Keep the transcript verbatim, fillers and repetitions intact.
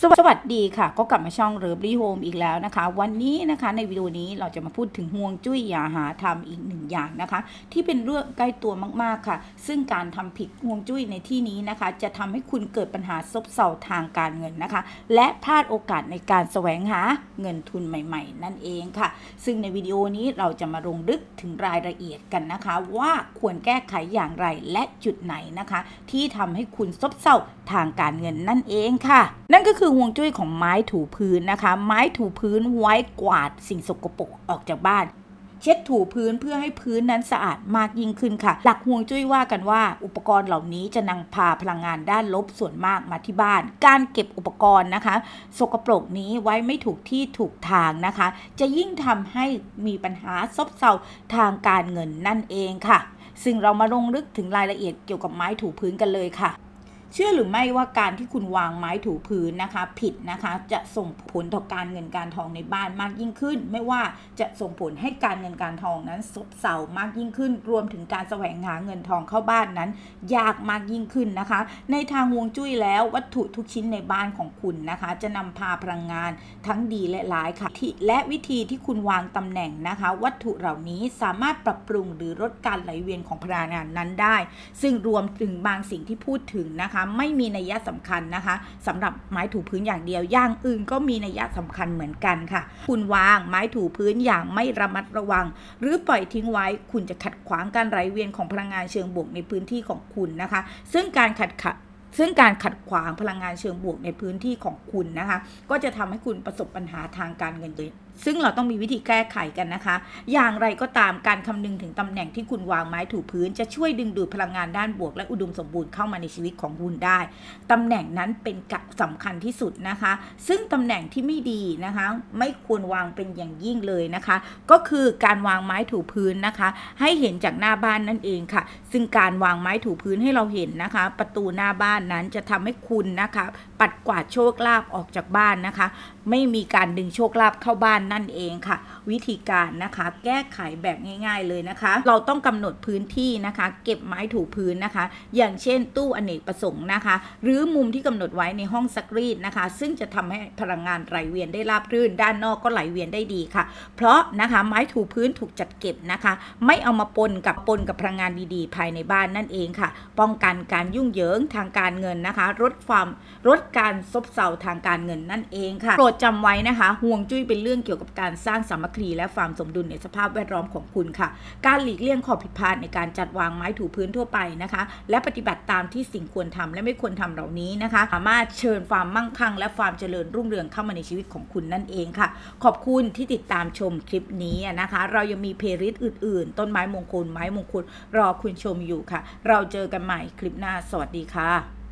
สวัสดีค่ะก็กลับมาช่องเลิฟลี่โฮมอีกแล้วนะคะวันนี้นะคะในวิดีโอนี้เราจะมาพูดถึงห่วงจุ้ยอย่าหาทำอีกหนึ่งอย่างนะคะที่เป็นเรื่องใกล้ตัวมากๆค่ะซึ่งการทำผิดห่วงจุ้ยในที่นี้นะคะจะทำให้คุณเกิดปัญหาซบเซาทางการเงินนะคะและพลาดโอกาสในการแสวงหาเงินทุนใหม่ๆนั่นเองค่ะซึ่งในวิดีโอนี้เราจะมาลงลึกถึงรายละเอียดกันนะคะว่าควรแก้ไขอย่างไรและจุดไหนนะคะที่ทำให้คุณซบเซาทางการเงินนั่นเองค่ะนั่นก็คือห่วงจุ้ยของไม้ถูพื้นนะคะไม้ถูพื้นไว้กวาดสิ่งสกปรกออกจากบ้านเช็ดถูพื้นเพื่อให้พื้นนั้นสะอาดมากยิ่งขึ้นค่ะหลักห่วงจุ้ยว่ากันว่าอุปกรณ์เหล่านี้จะนำพาพลังงานด้านลบส่วนมากมาที่บ้านการเก็บอุปกรณ์นะคะสกปรกนี้ไว้ไม่ถูกที่ถูกทางนะคะจะยิ่งทำให้มีปัญหาซบเซาทางการเงินนั่นเองค่ะซึ่งเรามาลงลึกถึงรายละเอียดเกี่ยวกับไม้ถูพื้นกันเลยค่ะเชื่อหรือไม่ว่าการที่คุณวางไม้ถูพื้นนะคะผิดนะคะจะส่งผลต่อการเงินการทองในบ้านมากยิ่งขึ้นไม่ว่าจะส่งผลให้การเงินการทองนั้นซบเซามากยิ่งขึ้นรวมถึงการแสวงหาเงินทองเข้าบ้านนั้นยากมากยิ่งขึ้นนะคะในทางฮวงจุ้ยแล้ววัตถุทุกชิ้นในบ้านของคุณนะคะจะนำพาพลังงานทั้งดีและร้ายค่ะและวิธีที่คุณวางตำแหน่งนะคะวัตถุเหล่านี้สามารถปรับปรุงหรือลดการไหลเวียนของพลังงานนั้นได้ซึ่งรวมถึงบางสิ่งที่พูดถึงนะคะไม่มีนัยสำคัญนะคะสำหรับไม้ถูพื้นอย่างเดียวอย่างอื่นก็มีนัยสำคัญเหมือนกันค่ะคุณวางไม้ถูพื้นอย่างไม่ระมัดระวังหรือปล่อยทิ้งไว้คุณจะขัดขวางการไหลเวียนของพลังงานเชิงบวกในพื้นที่ของคุณนะคะซึ่งการขัดขัดซึ่งการขัดขวางพลังงานเชิงบวกในพื้นที่ของคุณนะคะก็จะทำให้คุณประสบปัญหาทางการเงินซึ่งเราต้องมีวิธีแก้ไขกันนะคะอย่างไรก็ตามการคำนึงถึงตำแหน่งที่คุณวางไม้ถูพื้นจะช่วยดึงดูดพลังงานด้านบวกและอุดมสมบูรณ์เข้ามาในชีวิตของคุณได้ตำแหน่งนั้นเป็นสำคัญที่สุดนะคะซึ่งตำแหน่งที่ไม่ดีนะคะไม่ควรวางเป็นอย่างยิ่งเลยนะคะก็คือการวางไม้ถูพื้นนะคะให้เห็นจากหน้าบ้านนั่นเองค่ะซึ่งการวางไม้ถูพื้นให้เราเห็นนะคะประตูหน้าบ้านนั้นจะทำให้คุณนะคะปัดกวาดโชคลาภออกจากบ้านนะคะไม่มีการดึงโชคลาภเข้าบ้านนั่นเองค่ะวิธีการนะคะแก้ไขแบบง่ายๆเลยนะคะเราต้องกำหนดพื้นที่นะคะเก็บไม้ถูพื้นนะคะอย่างเช่นตู้อเนกประสงค์นะคะหรือมุมที่กำหนดไว้ในห้องซักรีดนะคะซึ่งจะทำให้พลังงานไหลเวียนได้ราบรื่นด้านนอกก็ไหลเวียนได้ดีค่ะเพราะนะคะไม้ถูพื้นถูกจัดเก็บนะคะไม่เอามาปนกับปนกับพลังงานดีๆภายในบ้านนั่นเองค่ะป้องกันการยุ่งเหยิงทางการเงินนะคะลดความลดการซบเซาทางการเงินนั่นเองค่ะโปรดจำไว้นะคะห่วงจุ้ยเป็นเรื่องเกี่ยวกับการสร้างสามัคคีและความสมดุลในสภาพแวดล้อมของคุณค่ะการหลีกเลี่ยงข้อผิดพลาดในการจัดวางไม้ถูพื้นทั่วไปนะคะและปฏิบัติตามที่สิ่งควรทำและไม่ควรทำเหล่านี้นะคะสามารถเชิญความมั่งคั่งและความเจริญรุ่งเรืองเข้ามาในชีวิตของคุณนั่นเองค่ะขอบคุณที่ติดตามชมคลิปนี้นะคะเรายังมีเพลย์ลิสต์อื่นๆต้นไม้มงคลไม้มงคลรอคุณชมอยู่ค่ะเราเจอกันใหม่คลิปหน้าสวัสดีค่ะ